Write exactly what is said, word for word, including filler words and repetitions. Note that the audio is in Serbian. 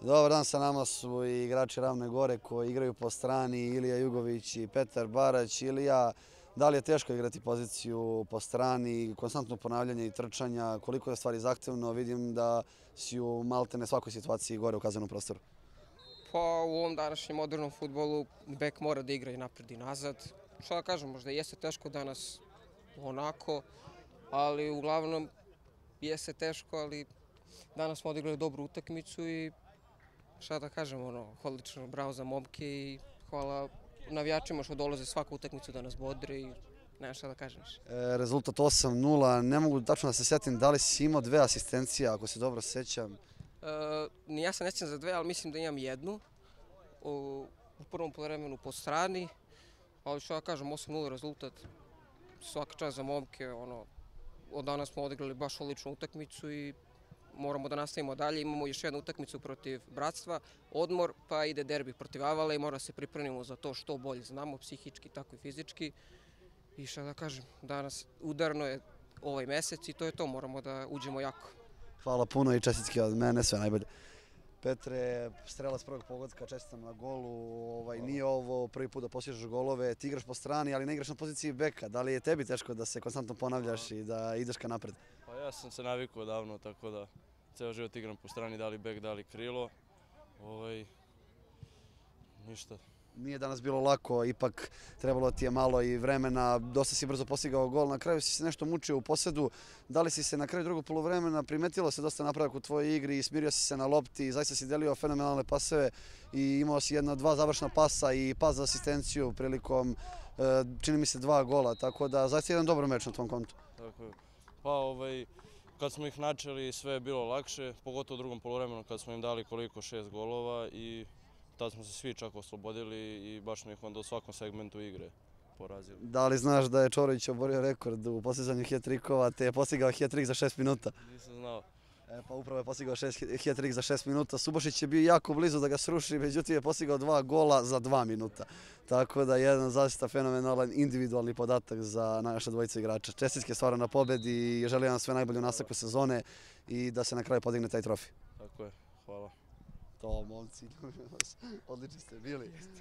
Dobar dan, sa nama su i igrači Ravne Gore koji igraju po strani, Ilija Jugović i Petar Barać. Ilija, da li je teško igrati poziciju po strani, konstantno ponavljanje i trčanja, koliko je stvari zahtevno? Vidim da si u maltene svakoj situaciji gore u kaznenom prostoru. Pa u ovom današnjem modernom fudbalu bek mora da igra i napred i nazad. Šta da kažem, možda jeste teško danas onako, ali uglavnom jeste teško, ali danas smo odigrali dobru utakmicu i šta da kažem, ono, odlično, bravo za momke i hvala navijačima što dolaze svaku utakmicu da nas bodre i nema šta da kažem. E, rezultat osam nula, ne mogu tačno da se setim da li si imao dve asistencije, ako se dobro sećam. E, ni ja se ne sjećam za dve, ali mislim da imam jednu u, u prvom poluvremenu po strani, ali što da kažem, osam nula rezultat, svaka čast za momke, ono, od danas smo odigrali baš odličnu utakmicu i moramo da nastavimo dalje. Imamo još jednu utakmicu protiv Bratstva, odmor, pa ide derbi protiv Avale i mora se pripremimo za to što bolje znamo, psihički, tako i fizički. I šta da kažem, danas udarno je ovaj mesec i to je to, moramo da uđemo jako. Hvala puno i čestitke od mene, sve najbolje. Petre, strelac prvog pogotka, čestitam na golu. Ovaj, nije ovo prvi put da postižeš golove, ti igraš po strani, ali ne igraš na poziciji beka. Da li je tebi teško da se konstantno ponavljaš i da ideš ka napred? Pa ja sam se navikao davno, tako da ceo život igram po strani, da li bek, da li krilo. Ovaj, ništa. Nije danas bilo lako, ipak trebalo ti je malo i vremena, dosta si brzo postigao gol, na kraju si se nešto mučio u posedu. Da li si se na kraju drugog poluvremena, primetilo se dosta napredak u tvojoj igri i smirio si se na lopti, zaista si delio fenomenalne paseve i imao si jedna, dva završna pasa i pas za asistenciju prilikom, čini mi se, dva gola, tako da zaista jedan dobar meč na tvom kontu. Tako je. Pa ovaj, kad smo ih načeli sve je bilo lakše, pogotovo u drugom poluvremenu kad smo im dali koliko šest golova i tad smo se svi čak oslobodili i baš smo ih onda u svakom segmentu igre porazili. Da li znaš da je Čorović oborio rekord u postizanju hat-trikova, te je postigao hat-trik za šest minuta? Nisam znao. E, pa upravo je postigao hat-trik za šest minuta. Subošić je bio jako blizu da ga sruši, međutim je postigao dva gola za dva minuta. Tako da jedan zaista fenomenalan individualni podatak za naša dvojica igrača. Čestitke stvarno na pobedi i želim vam sve najbolje u nastavku sezone i da se na kraju podigne taj trofej. Tako je, hvala. To, momci, odlični ste bili.